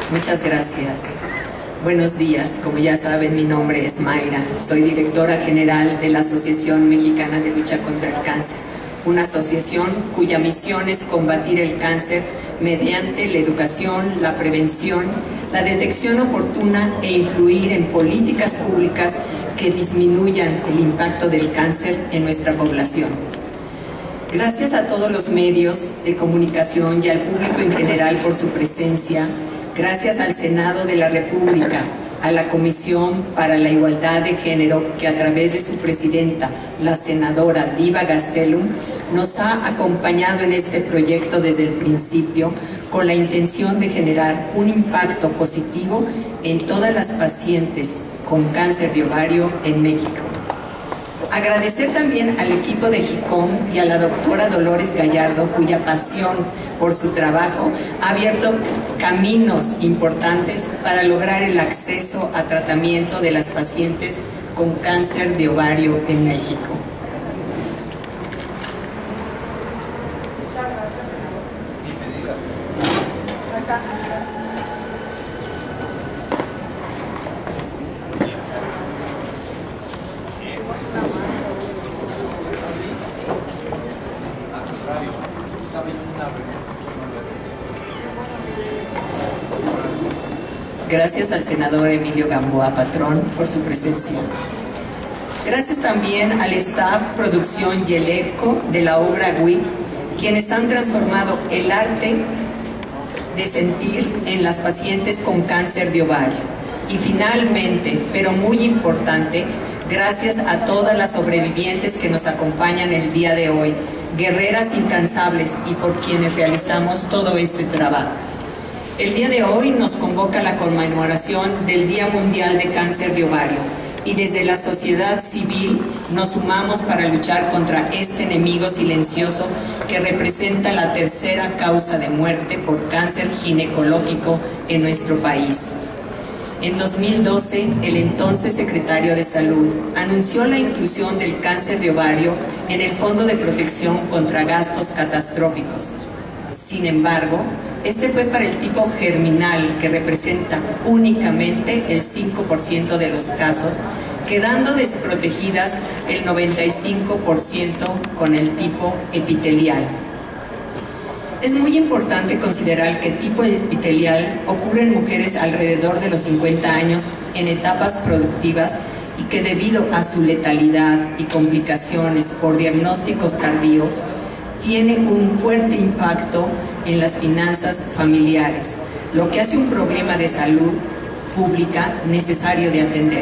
Muchas gracias. Buenos días. Como ya saben, mi nombre es Mayra. Soy directora general de la Asociación Mexicana de Lucha contra el Cáncer, una asociación cuya misión es combatir el cáncer mediante la educación, la prevención, la detección oportuna e influir en políticas públicas que disminuyan el impacto del cáncer en nuestra población. Gracias a todos los medios de comunicación y al público en general por su presencia. Gracias al Senado de la República, a la Comisión para la Igualdad de Género, que a través de su presidenta, la senadora Diva Gastelum, nos ha acompañado en este proyecto desde el principio, con la intención de generar un impacto positivo en todas las pacientes con cáncer de ovario en México. Agradecer también al equipo de JICOM y a la doctora Dolores Gallardo, cuya pasión por su trabajo ha abierto caminos importantes para lograr el acceso a tratamiento de las pacientes con cáncer de ovario en México. Gracias al senador Emilio Gamboa Patrón por su presencia. Gracias también al staff, producción y elenco de la obra WIT, quienes han transformado el arte de sentir en las pacientes con cáncer de ovario. Y finalmente, pero muy importante, gracias a todas las sobrevivientes que nos acompañan el día de hoy, guerreras incansables y por quienes realizamos todo este trabajo. El día de hoy nos convoca la conmemoración del Día Mundial de Cáncer de Ovario y desde la sociedad civil nos sumamos para luchar contra este enemigo silencioso que representa la tercera causa de muerte por cáncer ginecológico en nuestro país. En 2012, el entonces secretario de Salud anunció la inclusión del cáncer de ovario en el Fondo de Protección contra Gastos Catastróficos. Sin embargo, este fue para el tipo germinal, que representa únicamente el 5% de los casos, quedando desprotegidas el 95% con el tipo epitelial. Es muy importante considerar que el tipo epitelial ocurre en mujeres alrededor de los 50 años en etapas productivas y que debido a su letalidad y complicaciones por diagnósticos tardíos, tiene un fuerte impacto en las finanzas familiares, lo que hace un problema de salud pública necesario de atender.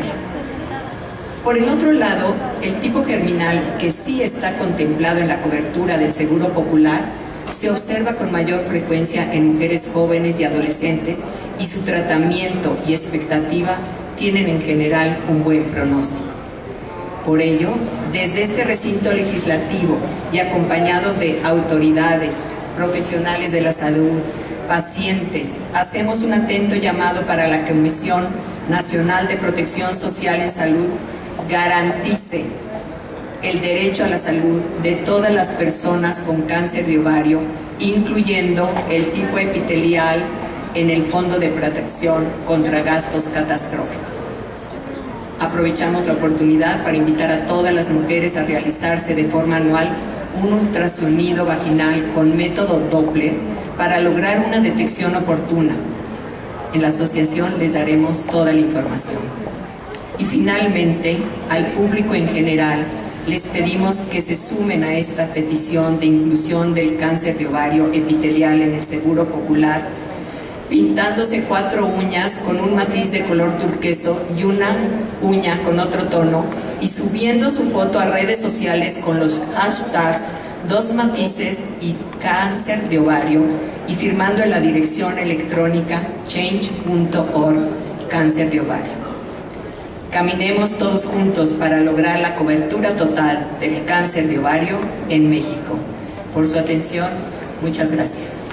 Por el otro lado, el tipo germinal, que sí está contemplado en la cobertura del Seguro Popular, se observa con mayor frecuencia en mujeres jóvenes y adolescentes y su tratamiento y expectativa tienen en general un buen pronóstico. Por ello, desde este recinto legislativo y acompañados de autoridades, profesionales de la salud, pacientes, hacemos un atento llamado para la Comisión Nacional de Protección Social en Salud garantice el derecho a la salud de todas las personas con cáncer de ovario, incluyendo el tipo epitelial en el Fondo de Protección contra Gastos Catastróficos. Aprovechamos la oportunidad para invitar a todas las mujeres a realizarse de forma anual un ultrasonido vaginal con método Doppler para lograr una detección oportuna. En la asociación les daremos toda la información. Y finalmente, al público en general, les pedimos que se sumen a esta petición de inclusión del cáncer de ovario epitelial en el Seguro Popular, pintándose 4 uñas con un matiz de color turqueso y una uña con otro tono y subiendo su foto a redes sociales con los hashtags 2 matices y cáncer de ovario y firmando en la dirección electrónica change.org cáncer de ovario. Caminemos todos juntos para lograr la cobertura total del cáncer de ovario en México. Por su atención, muchas gracias.